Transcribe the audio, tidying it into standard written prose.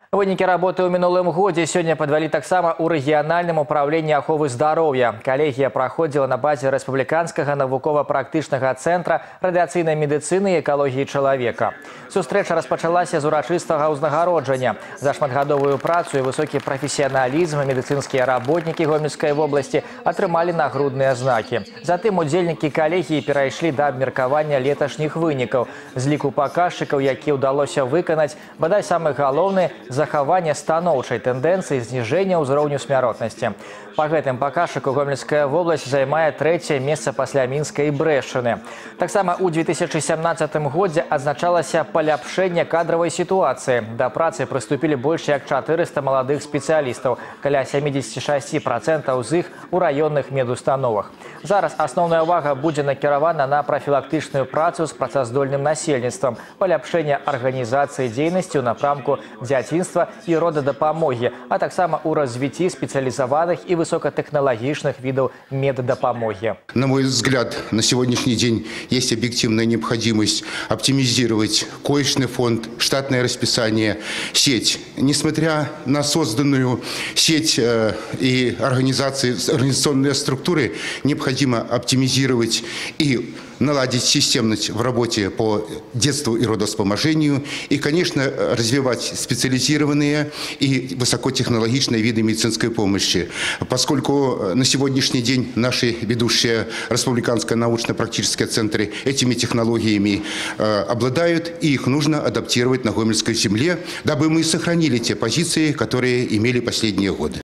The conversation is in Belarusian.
Вынікі работы ў мінулым годзе сёння падвялі таксама ў рэгіянальным управленні аховы здароўя. Калегія праходзіла на базе рэспубліканскага навукова-практычнага цэнтра радыяцыйнай медыцыны і экалогіі чалавека. Сустрэча распачалася з урачыстага ўзнагароджання. За шматгадовую працу і высокі прафесіяналізм медыцынскія работнікі Гомельскай вобласці атрымалі нагрудныя знакі. Затым удзельнікі калегіі перайшлі да абмеркавання леташніх вынікаў. З ліку паказчыкаў, які ўдалося выканаць, бадай самы галоўны – захавання станоўчай тэндэнцыі зніжэння ўзроўню смяротнасці. Па гэтым паказчыку Гомельская вобласць займае 3-е месца пасля Мінска і Брэшчыны. Таксама ў 2017 годзе адзначалася паляпшэнне кадравай сітуацыі. Да працы прыступілі больш як 400 маладых спецыялістаў, каля 76% з іх у раённых медустановах. Зараз асноўная ўвага будзе накіравана на прафілактычную працу з працаздольным насельніцтвам, паляпшэнне арганізацыі дзейнасці ў напрамку дзяцінства і родадапамогі, а таксама ў развіцці спецыялізаваных і высокотехнологичных видов меддопомоги. На мой взгляд, на сегодняшний день есть объективная необходимость оптимизировать коечный фонд, штатное расписание, сеть. Несмотря на созданную сеть и организационные структуры, необходимо оптимизировать и наладить системность в работе по детству и родовспоможению и, конечно, развивать специализированные и высокотехнологичные виды медицинской помощи. Поскольку на сегодняшний день наши ведущие республиканские научно-практические центры этими технологиями обладают, и их нужно адаптировать на Гомельской земле, дабы мы сохранили те позиции, которые имели последние годы.